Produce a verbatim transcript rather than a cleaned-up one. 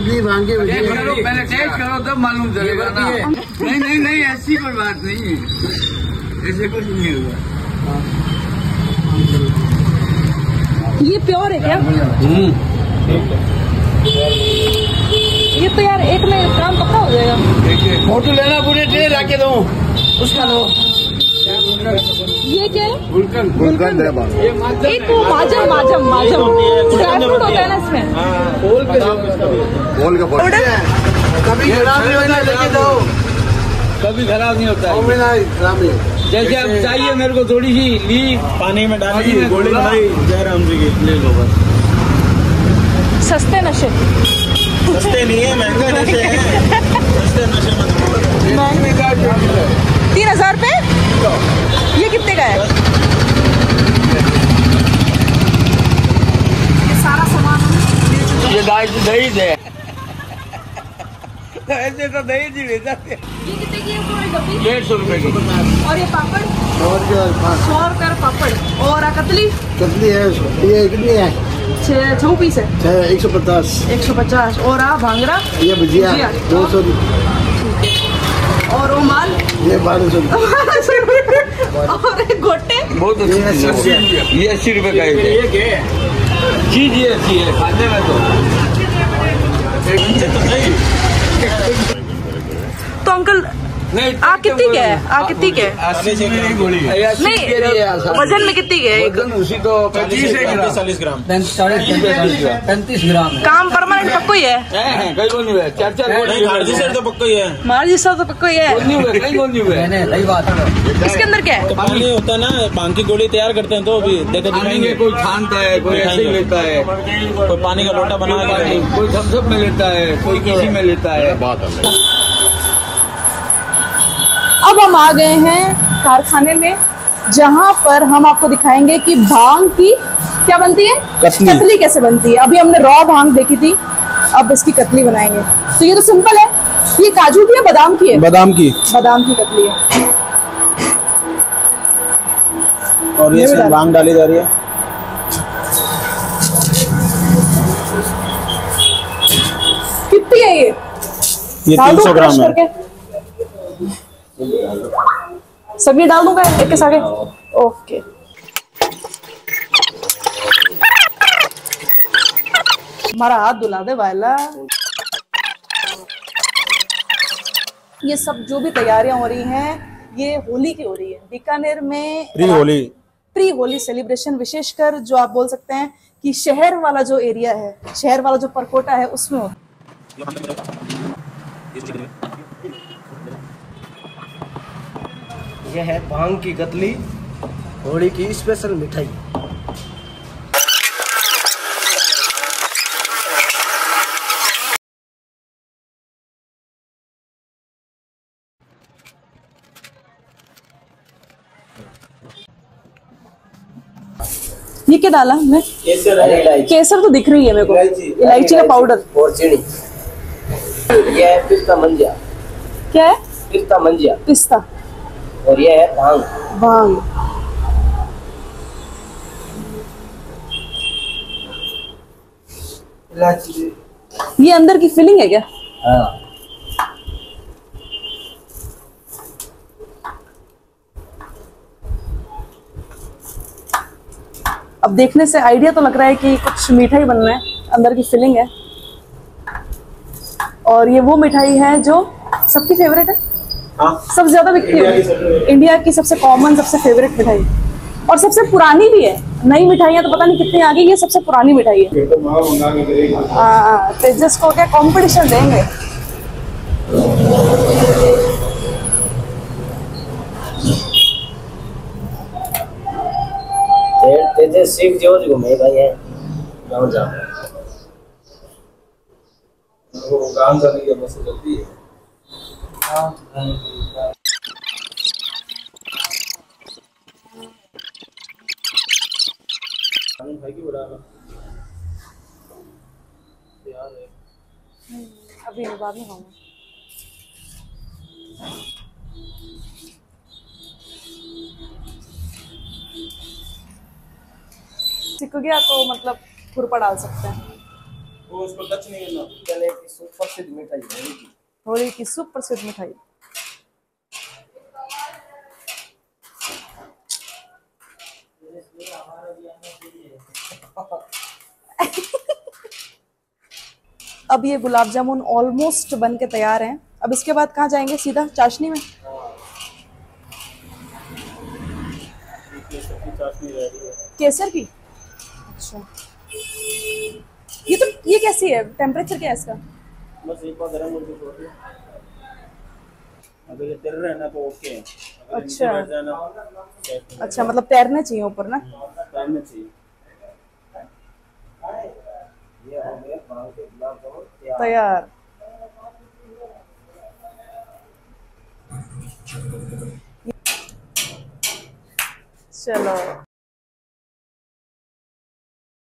कतली भांग के पहले टेस्ट करो तब मालूम चलेगा ना। नहीं नहीं नहीं ऐसी कोई बात नहीं है, ऐसे कुछ नहीं हुआ। ये प्योर है क्या? ये तो यार एक में काम पक्का हो जाएगा। फोटो लेना, पूरे ट्रे लाके दो उसका लो। ये क्या है? गुलकंद गुलकंद है बात। एक वो माजम माजम माजम ड्राई फ्रूट होता है ना इसमें। बोल के बोल के कभी खराब नहीं होता, लेके दो कभी खराब नहीं होता है। खराब नहीं। जैसे अब चाहिए मेरे को थोड़ी सी ली पानी में डाल दी गोली बनाई जयराम जी की, ले लो बस। सस्ते नशे सस्ते नहीं है, महंगे नशे हैं। सस्ते नशे मत महंगे का तीन हजार पे ये कितने का है? ये सारा सामान ये दही दे ऐसे तो दही जी ले जाते। ये कितने की है? डेढ़ सौ रुपए की। और ये पापड़ सौ रुपये पापड़। और कतली कतली है, ये कितनी है? छः छः पीस है, एक सौ पचास एक सौ पचास। और आ भांगड़ा ये भुजिया दो सौ। और वो माल ये बारह सौ। और एक गोटे बहुत अच्छी, ये अस्सी रुपए का है। चीज ये अच्छी है खाने में तो। तो अंकल नहीं आ कितनी के है? आ कितनी के है? नहीं वजन में कितनी के है? वजन उसी तो चालीस ग्राम पैंतीस ग्राम है। काम परमानेंट पक्को ही है? कई को नहीं हुआ, चार चार मार्जी सर तो पक्का ही है। मार्जी सर तो पक्को ही है। नहीं हुआ, कहीं को नहीं हुआ। सही बात है। इसके अंदर क्या है? पानी होता है ना, भांग की गोली तैयार करते हैं तो अभी देखो दिखाएंगे। कोई छानता है, कोई ऐसे ही लेता है, कोई पानी का लोटा बना के, कोई थम्सअप में लेता है, कोई किसी में लेता है। अब हम आ गए हैं कारखाने में, जहाँ पर हम आपको दिखाएंगे कि भांग की क्या बनती है, कतली, कतली कैसे बनती है। अभी हमने रॉ भांग देखी थी, अब इसकी कतली बनाएंगे। तो ये तो सिंपल है। ये काजू की है, बादाम की है? बादाम की। बादाम की कतली है। और ये इसमें भांग डाली जा रही है। कितनी है ये? ये तीन सौ ग्राम है। सभी डाल दूंगा एक के साथ? ओके। हमारा हाथ धुला दे वाला। ये सब जो भी तैयारियां हो रही हैं, ये होली की हो रही है बीकानेर में। Pre Holi pre Holi celebration, विशेषकर जो आप बोल सकते हैं कि शहर वाला जो एरिया है, शहर वाला जो परकोटा है, उसमें होता है। यह है भांग की कतली, होली की स्पेशल मिठाई। ये क्या डाला मैं? केसर। केसर तो दिख रही है मेरे को, इलायची का पाउडर और चीनी। यह है पिस्ता मंजिया। क्या है? पिस्ता मंजिया। पिस्ता। और यह है भांग। भांग। ये अंदर की फिलिंग है क्या? हाँ। अब देखने से आइडिया तो लग रहा है कि कुछ मिठाई बनना है, अंदर की फिलिंग है। और ये वो मिठाई है जो सबकी फेवरेट है। हाँ। सबसे ज्यादा बिकती है, इंडिया की सबसे कॉमन, सबसे फेवरेट मिठाई, और सबसे पुरानी भी है। नई मिठाइयाँ तो पता नहीं कितनी आ गई, ये सबसे पुरानी मिठाई है। हाँ, तेजस को क्या कंपटीशन देंगे। तेजस सीख जो घूमे भाई है गाँव जा गाँव जाने की बस जल्दी है। अभी बाद में खाऊंगा। सिक गया तो मतलब खुरपा डाल सकते हैं। वो उसको टच नहीं करना। चले की सुप्रसिद्ध मिठाई होली की। होली की सुप्रसिद्ध मिठाई। अब ये गुलाब जामुन ऑलमोस्ट बन के तैयार हैं। अब इसके बाद कहाँ जाएंगे? सीधा चाशनी में। केसर की? अच्छा, ये तो ये कैसी है? टेम्परेचर क्या है इसका? बस एक बार गरम करके छोड़ दो। अगर ये तिर रहा है ना तो ओके है। अगर नीचे अच्छा। बैठ जाए ना, अच्छा, मतलब तैरने चाहिए ऊपर ना। तैरना चाहिए। ये हो गया बनाओ के गुलाब जामुन तैयार। तैयार। चलो।